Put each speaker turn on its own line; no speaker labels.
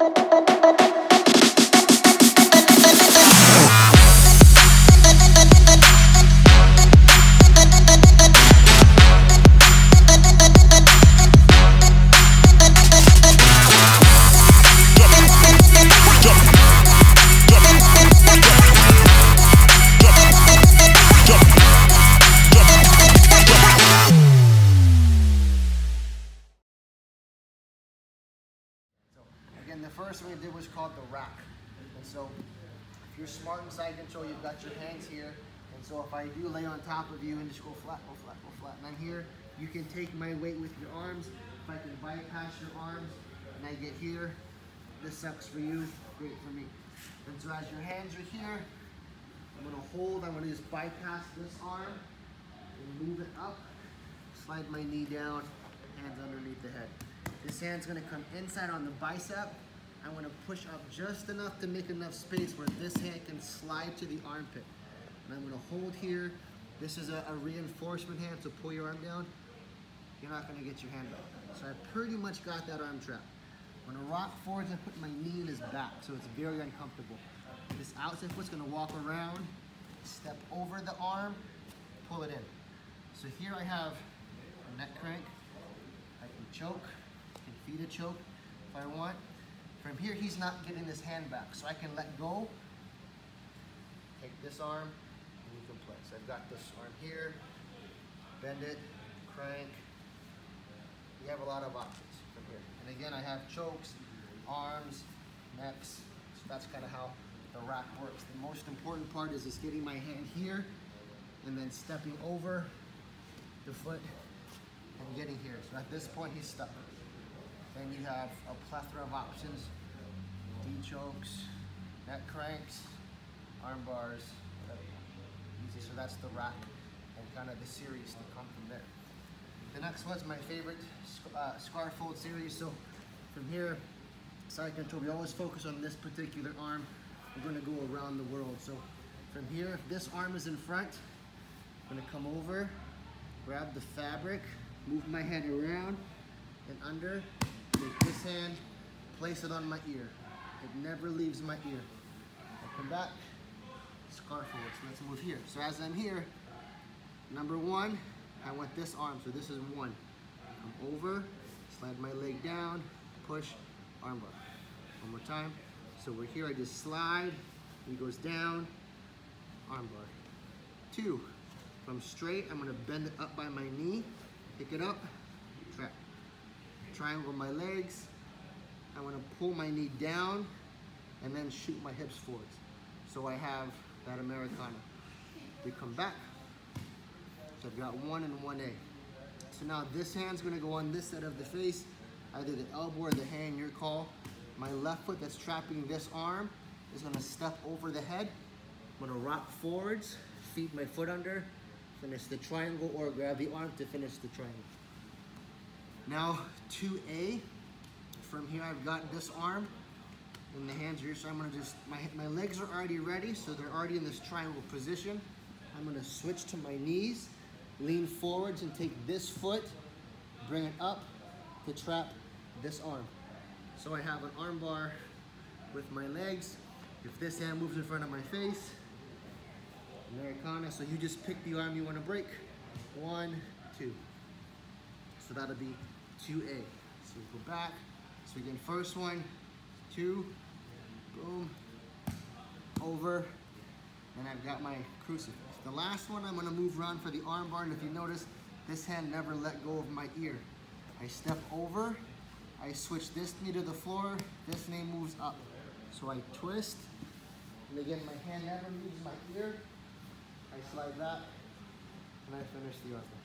Again, the first one we did was called the rack. And so if you're smart in side control, you've got your hands here. And so if I do lay on top of you and just go flat, go flat, go flat. And then here, you can take my weight with your arms. If I can bypass your arms and I get here, this sucks for you, great for me. And so as your hands are here, I'm gonna hold, I'm gonna just bypass this arm and move it up, slide my knee down, hands underneath the head. This hand's gonna come inside on the bicep. I'm gonna push up just enough to make enough space where this hand can slide to the armpit. And I'm gonna hold here. This is a reinforcement hand, so pull your arm down. You're not gonna get your hand back. So I pretty much got that arm trapped. I'm gonna rock forwards and put my knee in his back, so it's very uncomfortable. This outside foot's gonna walk around, step over the arm, pull it in. So here I have a neck crank. I can choke. Feed a choke if I want. From here, he's not getting his hand back, so I can let go, take this arm, and you can play. So I've got this arm here, bend it, crank. You have a lot of options from here. And again, I have chokes, arms, necks, so that's kind of how the rack works. The most important part is just getting my hand here, and then stepping over the foot and getting here. So at this point, he's stuck. Then you have a plethora of options, D-chokes, neck cranks, arm bars, easy. So that's the rack and kind of the series to come from there. The next one's my favorite scar fold series. So from here, side control, we always focus on this particular arm. We're gonna go around the world. So from here, if this arm is in front, I'm gonna come over, grab the fabric, move my head around and under, take this hand, place it on my ear. It never leaves my ear. I come back, scar fold. So let's move here. So as I'm here, number one, I want this arm. So this is one. Come over, slide my leg down, push, arm bar. One more time. So we're here, I just slide, he goes down, arm bar. Two, if I'm straight, I'm gonna bend it up by my knee, pick it up, trap. Triangle my legs. I want to pull my knee down and then shoot my hips forwards. So I have that Americana. We come back. So I've got 1 and 1A. So now this hand's going to go on this side of the face, either the elbow or the hand, your call. My left foot that's trapping this arm is going to step over the head. I'm going to rock forwards, feed my foot under, finish the triangle, or grab the arm to finish the triangle. Now 2A, from here I've got this arm and the hands here, so I'm gonna just, my legs are already ready, so they're already in this triangle position. I'm gonna switch to my knees, lean forwards and take this foot, bring it up to trap this arm. So I have an arm bar with my legs. If this hand moves in front of my face, Americana, so you just pick the arm you wanna break. 1, 2. So that'll be 2A. So we go back. So again, first one, 2, boom, over, and I've got my crucifix. The last one, I'm gonna move around for the arm bar, and if you notice, this hand never let go of my ear. I step over, I switch this knee to the floor, this knee moves up. So I twist, and again, my hand never leaves my ear. I slide that, and I finish the arm.